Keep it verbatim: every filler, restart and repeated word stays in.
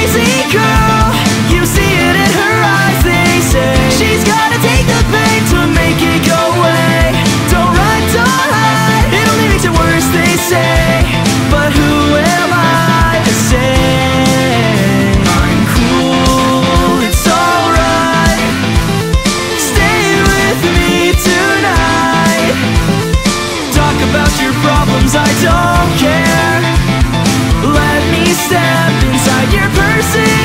crazy girl. You see it in her eyes, they say. She's gotta take the pain to make it go away. Don't run, don't hide, it only makes it worse, they say. But who am I to say I'm cool, it's alright. Stay with me tonight. Talk about your problems, I don't care. Let me step inside your person.